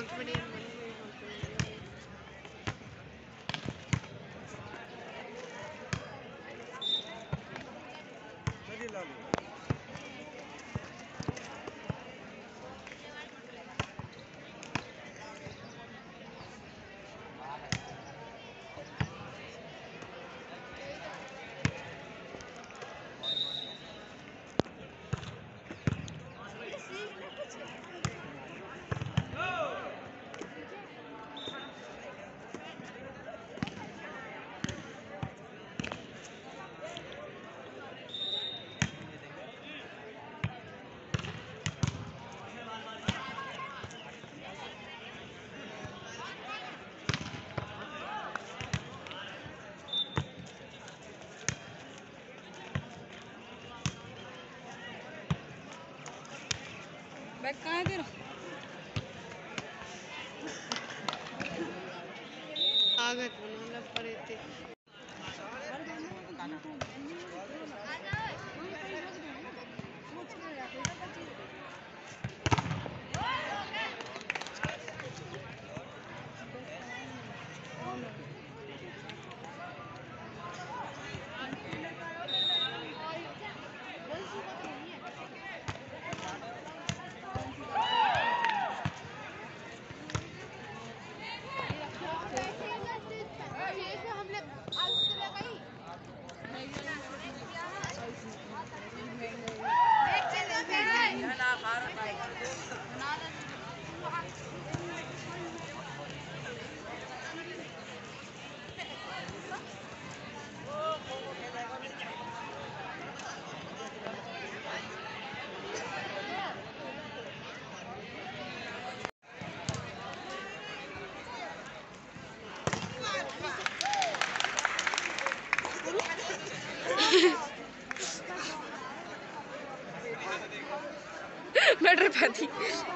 बहुत बढ़िया बैग कहाँ है तेरा? आगत बनोला पड़े थे। मैं डर पाती।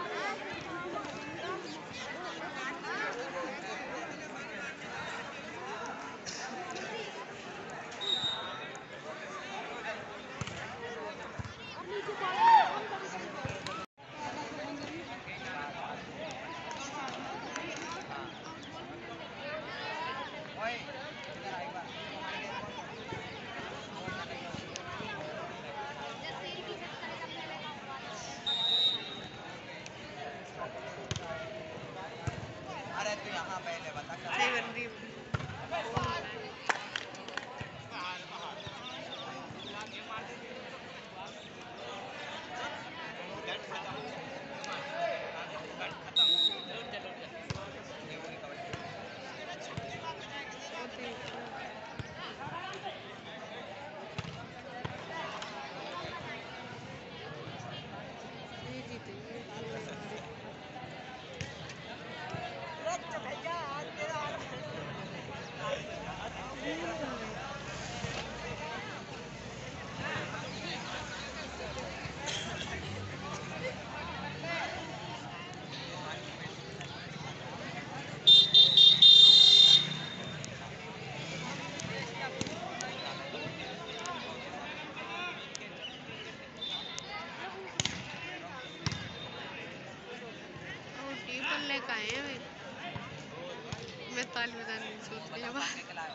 मैं ताली बजाने की सोच रही हूँ।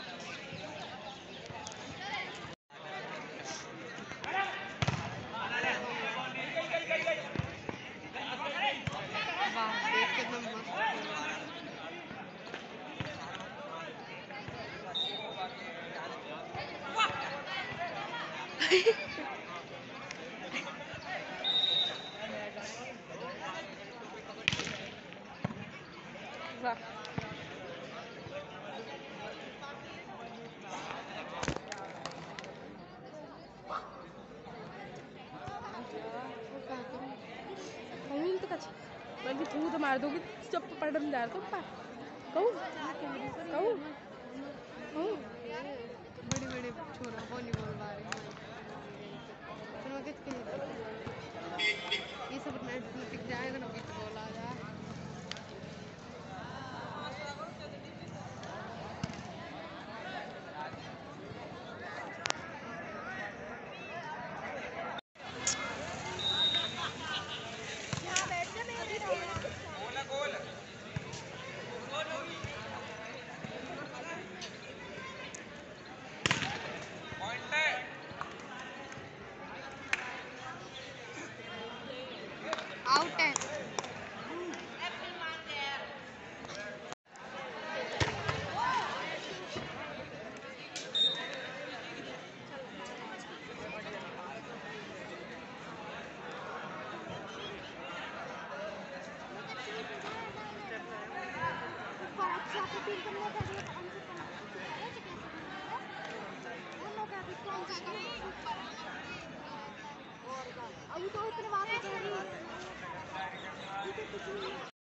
वाह देख एकदम मस्त। वाह बल्कि तू तो मार दोगी जब पढ़ने जा रहा तो कहूँ कहूँ बड़े बड़े छोरा वॉलीबॉल बारे ये सब नेट में टिक जाएगा ना बीच बॉल आ जा। अभी तो इतने वहां से